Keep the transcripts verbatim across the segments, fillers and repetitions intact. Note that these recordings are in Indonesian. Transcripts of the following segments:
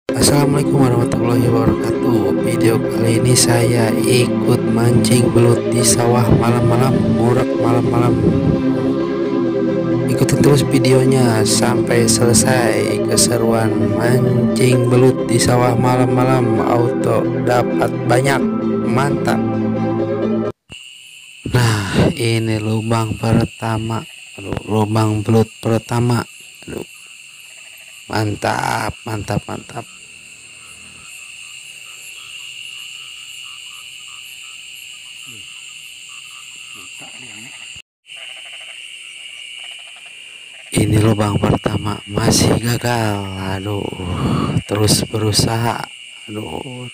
Assalamualaikum warahmatullahi wabarakatuh. Video kali ini saya ikut mancing belut di sawah malam-malam, murak malam-malam. Ikutin terus videonya sampai selesai. Keseruan mancing belut di sawah malam-malam, auto dapat banyak, mantap. Nah, ini lubang pertama. Aduh, lubang belut pertama. Aduh, mantap, mantap, mantap. Ini lubang pertama masih gagal. Aduh, terus berusaha. Aduh,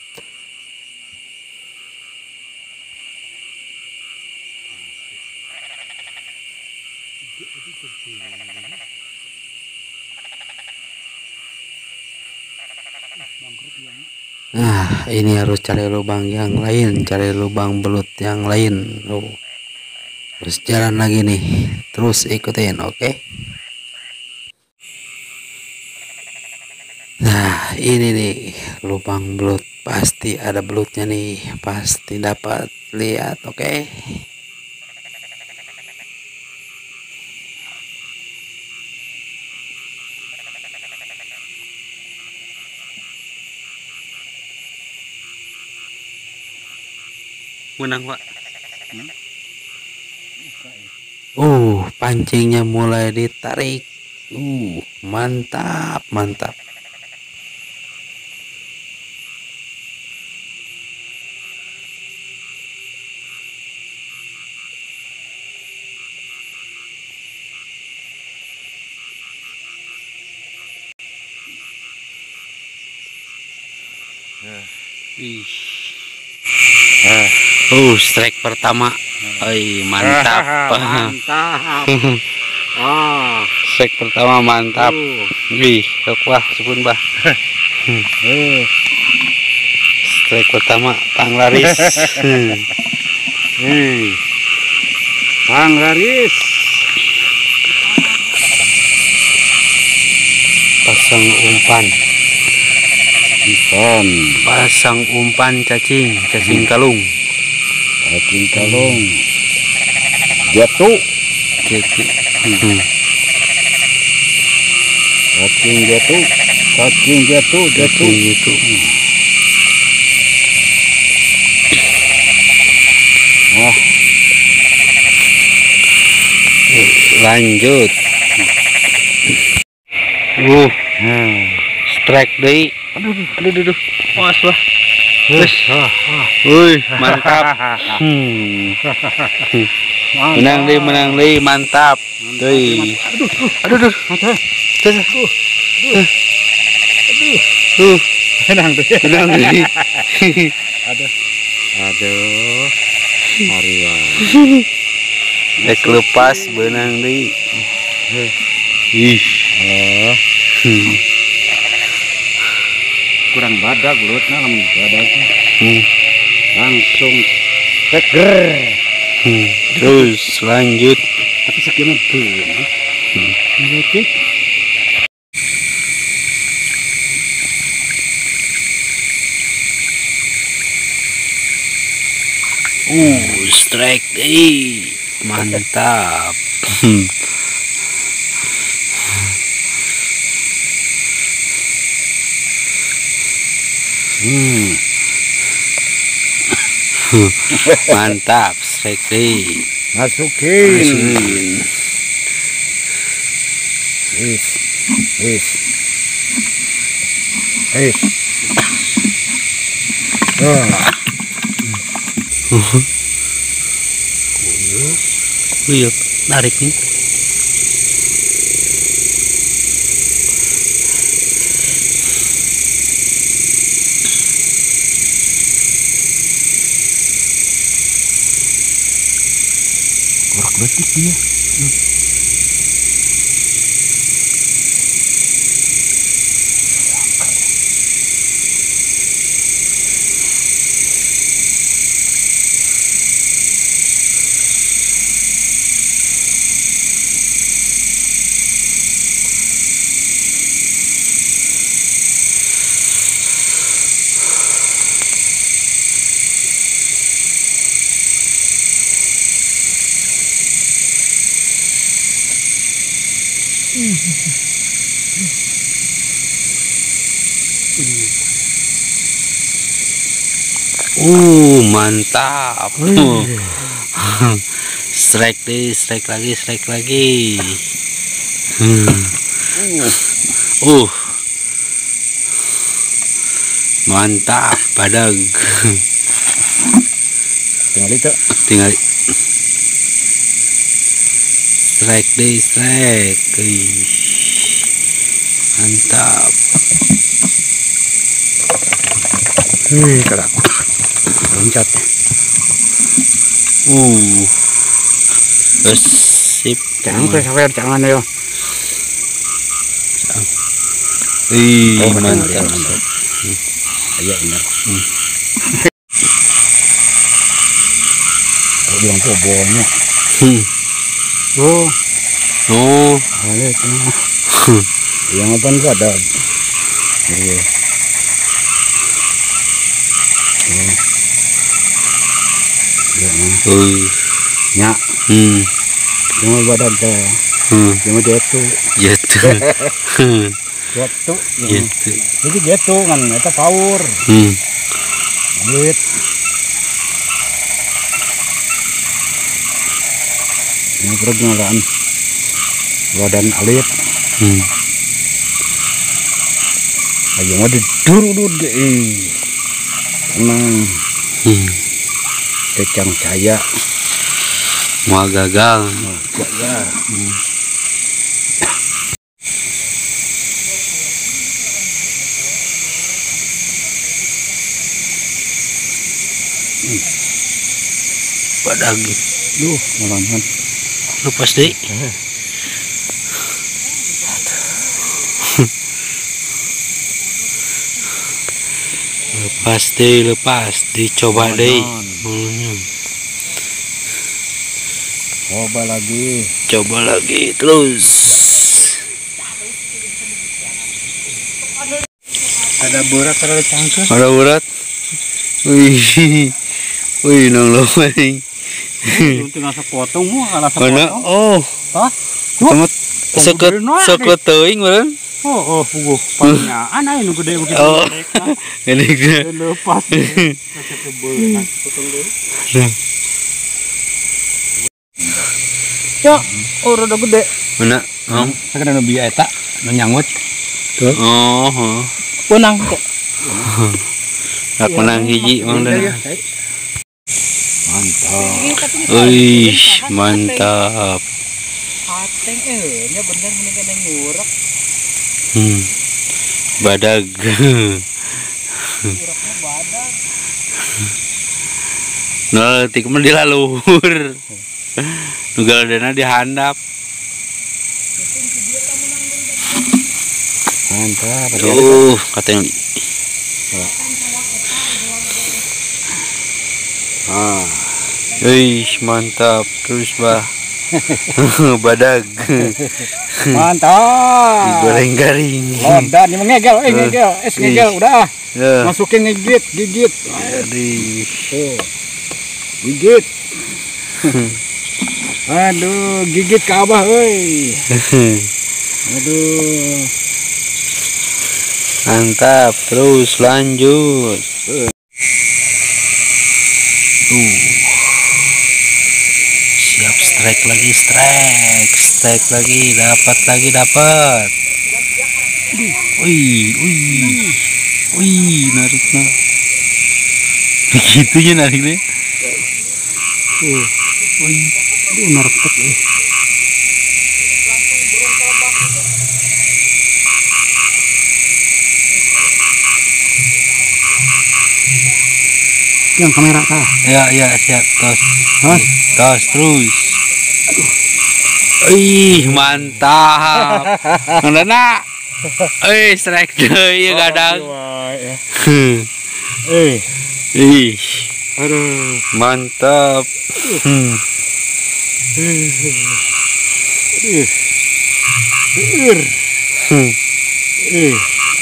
nah ini harus cari lubang yang lain, cari lubang belut yang lain. Loh, terus jalan lagi nih, terus ikutin, oke? Okay? Nah ini nih lubang belut, pasti ada belutnya nih, pasti dapat lihat, oke? Okay? Menang pak. Hmm? Uh pancingnya mulai ditarik. Uh mantap, mantap. Ih. Uh, strike pertama. Oi, mantap. Mantap. Ah, strike pertama mantap. Uh. Wih, wah, sepun bah. uh. Strike pertama panglaris. Hmm. Panglaris. Pasang umpan. Umpan. Pasang umpan cacing, cacing kalung. Cacing kalung. Jatuh. Hmm. Cacing jatuh. Cacing jatuh, jatuh. Gitu. Ah. Lanjut. Uh, hmm. Strike deh. Aduh, aduh, aduh, aduh. Wah, wah. Wih, wih, mantap. Hmm. Menang deh, menang deh, mantap. Tuh. Aduh, aduh, aduh, aduh, aduh, Tuh, menang deh, menang deh. Aduh, aduh, Mariwan. Dek lepas, benang deh. Ih, oh. Kurang badak belutnya, lamun badaknya hmm. langsung seger. Hmm. Terus lanjut. Tapi sekian tuh, hmm. Uh, strike deh, mantap. Hmm. Mantap, strike deh. Masukin. Masukin. Is, is, is. Oh. Wih, narik nih. Korak betik dia. Hmm. Uh, mantap. Uh. Strike deh, strike lagi, strike lagi. Hmm. Uh. Mantap, badag. Tinggal itu. Tinggal strike deh, strike. Wih. Mantap. Hei, kalah. Loncat. Uh. Terus sip. Jangan sampai jangan ya. Ih, Oh, mantap. benar, benar. Iya benar. Hmm. Yang pobonnya. Hmm. Oh, Oh. lihat. Yang apa nih ada? Iya. Oh. Ya, Uh. nya. Hmm. Yang badan teh. Hmm. Yang jatuh. Jatuh. Hmm. Jatuh. Gitu. Jadi jatuh kan eta power. Hmm. Lihat. Yang perkenalan badan alit. Hmm. Ayo mau didurudud deh. Emang Hmm. kecang caya. Mau gagal. Ya. Hmm. Badag. Duh, malahan. Lepas deh. Lepas deh, lepas. Dicoba deh. Hmm. Coba lagi. Coba lagi terus. Ada borak terlalu cangkir. Ada urat. Wih. Wih, nang lomai. Tinggal sepotong mu kalah Mana? sepotong. Oh. Hah? Temat seket seket teuing beureun. Oh, oh, puguh. Panyaan aya nu gede begitu. Oh. Ini ge. Lepas. Nah, potong dulu. Ya, oh rada gede. Mana? Oh. Sakada nu bieu eta, nu nyangut. Tuh. Oh, oh. Punang kok. Rak menang hiji mang dan. Mantap. Wih, mantap. Ateng eh nya bener mending kena ngurak. Hmm. Badag. Nguraknya badak. Nol letik mah dilaluhur. Nugal dana dihandap. Mantap. Uh, katanya. Ah. Wih, mantap. Terus bah. Badag. Mantap. Digoreng garing. Lodan ini ngegel, eh ngegel, es ngegel udah. Ya. Masukin ngigit, gigit. Jadi. Tuh. Gigit. Aduh, gigit ke abah euy. Aduh. Mantap. Terus lanjut. Tuh. Siap strike lagi, strike, strike lagi, dapat lagi, dapat. Wih, wih, wih, nariknya. Begitunya nariknya. Tuh. Wih, Aduh, narkep eh. Yang kamera kah? ya, ya, siap, tos, Hah? tos terus. Wih, mantap. Nandana. Eh, strike deui ya gadang. Eh, Ih, aduh. mantap. Hmm. Eh. Eh. Hmm. Eh.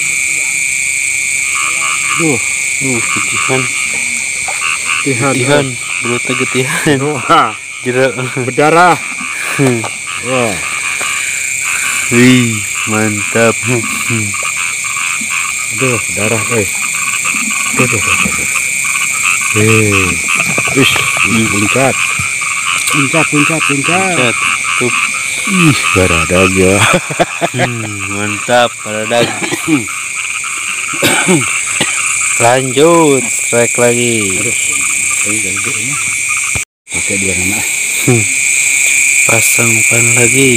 Duh, Uh, ketihan, tihan. ketihan, belut ketihan. Wah, Jero. berdarah. Hmm. Wah. Wih, mantap. Aduh, darah, eh. Tuh, tuh, tuh, tuh. Eh, wis, puncak, puncak, puncak, puncak. Set, tuh. Ih, baradag ya. Hmm, mantap, baradag. Lanjut, strike lagi. Aduh, ini gede ini. Oke, dua nama. Hmm. Pasang umpan lagi.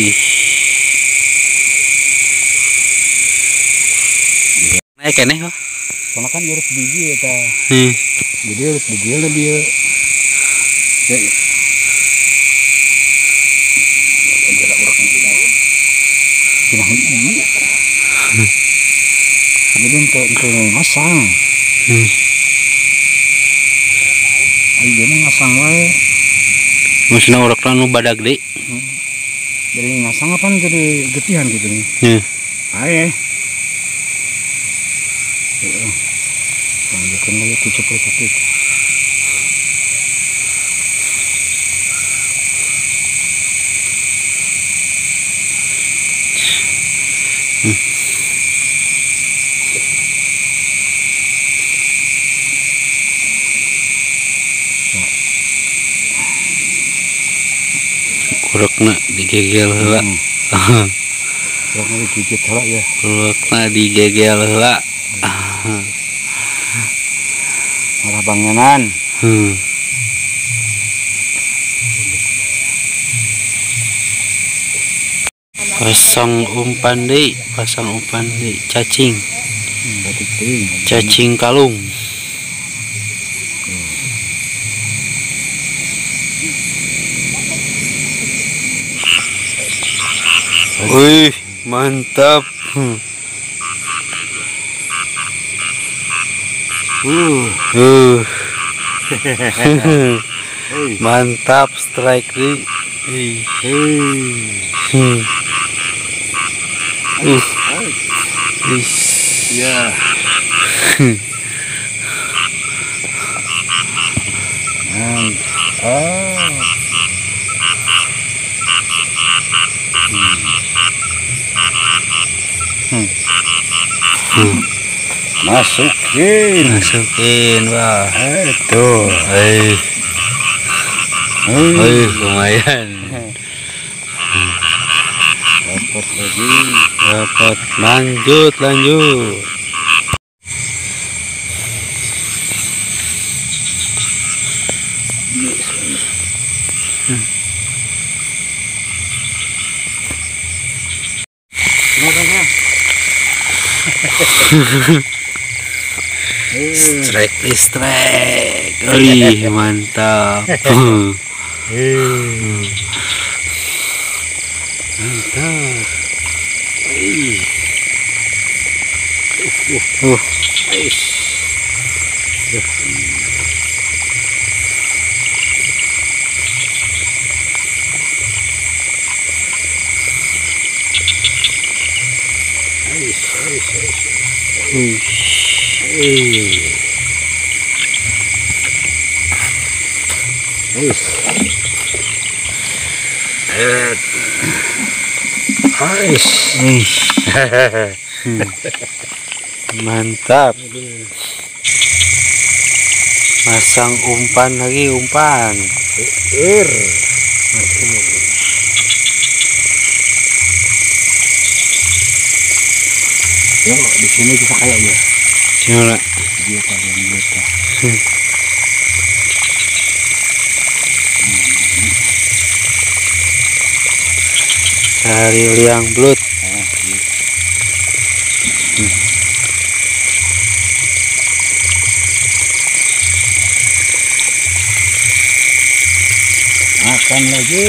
Naik kan nih, Karena kan urut biji ya ta. hmm. Jadi urut biji lebih ya. Jadi untuk untuk ngasang. Hmm. Ayo mau ngasang wae. Masih orang nu badag deh. Hmm. Jadi ngasang apa jadi getihan gitu nih. Hmm. Ayo. Lanjutkan lagi tujuh puluh detik. Hmm. Kurokna digegel heula. Hmm. Kurokna digigit heula ya. Kurokna digegel heula. Marah bangenan. Hmm. Pasang umpan deui, pasang umpan deui, cacing. Hmm, cacing kalung. Wih, mantap. Uh. Uh. Mantap strike nih. Hmm. Uh. Is. Ya. Mantap. Hmm. Hmm. Masukin. Masukin, wah. Itu. Hei. Hei, lumayan. Dapat lagi. Dapat. Lanjut, lanjut. Hmm. Strike, strike. Wih, mantap. Hmm. Mantap. Wih. Uh, uh. Hmm. Mantap. Masang umpan lagi, umpan. Er. Yo, di sini bisa kayak ya. Coba. Dia kalian lihat. Cari liang belut. Makan lagi.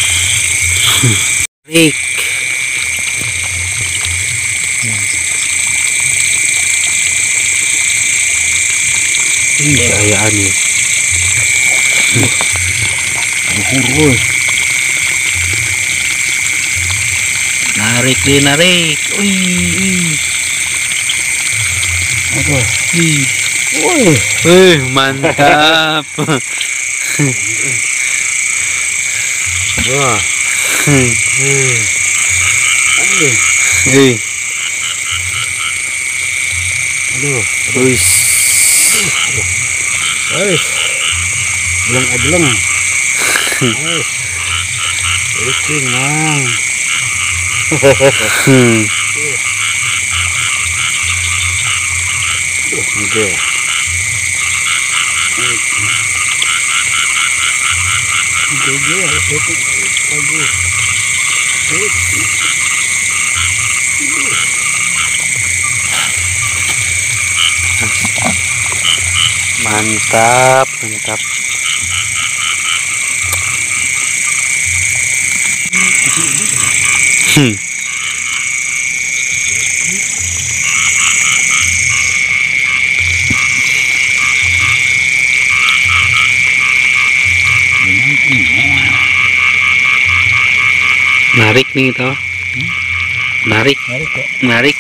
Rik. Ini kayaan nih. Urus. Narik deh, narik. Wih. Aduh. Wih. Wih. Wih, mantap. Wah. Hei. Aduh, Wis. guys. Belum ajeleng. Guys. Oke, mang. Hmm. Oke. Mantap, mantap. Hmm. Narik nih toh. Narik, Narik ya. narik.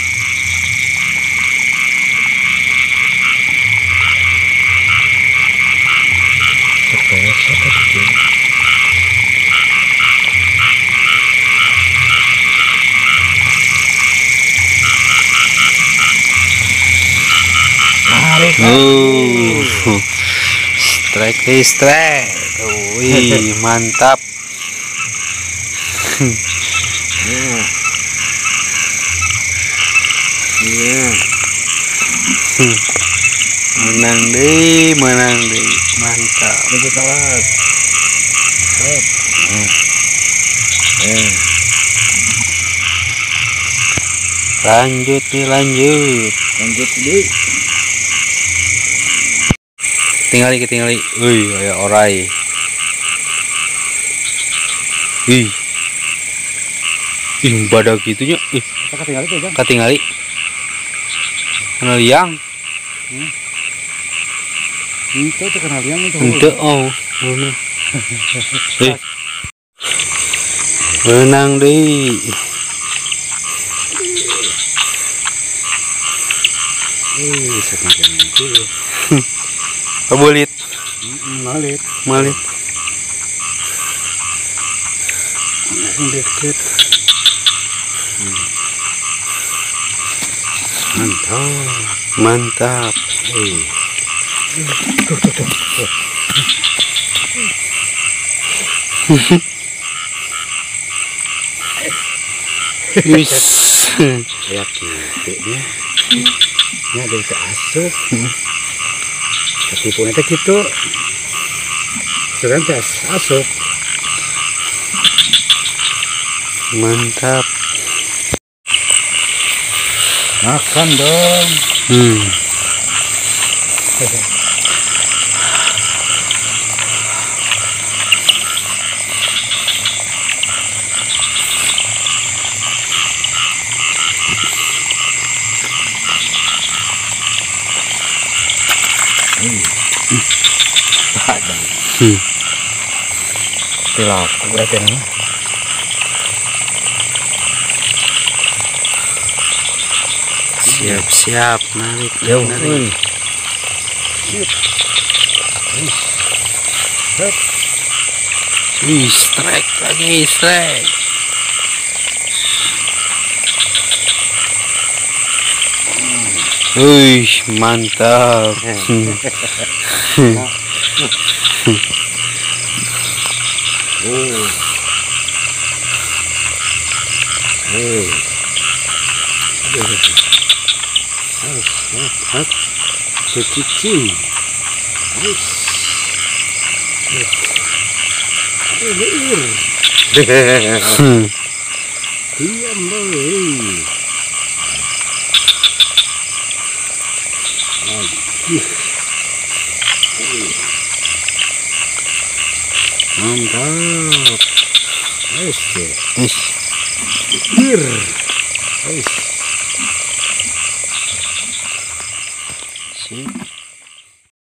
Narik. Oh, strike nih, strike. Wih, mantap. Iya. Iya. Menang deh, menang deh, mantap. Lanjut alat. Hop. Eh. Lanjut nih, lanjut. Lanjut dulu. Tinggali, ketinggali. Wih, kayak orai. Ih. Ih, badak gitunya. Ih, Kita tinggal itu aja. ketinggali. Kenal liang. Itu tuh kenal yang itu. Ente oh. Mana? Eh. Menang deh. Eh, semacam itu. Kebulit. Malit. Malit. Deket. Mantap. Mantap. Eh. Wis. Kayak gitu nya. Nya dari ke asup. Ketipu nanti gitu. Sekarang tes asup. Mantap. Makan dong. Hmm. Hmm. Tilap, berarti nih. Siap-siap narik, Yo, narik. Wih, strike lagi, strike. Wih, mantap. Hmm. Oh. Hey. Harus, harus, kecicing. Harus. Hmm. Diam boleh. Mantap. Ayo, Wis. bir. Ayo.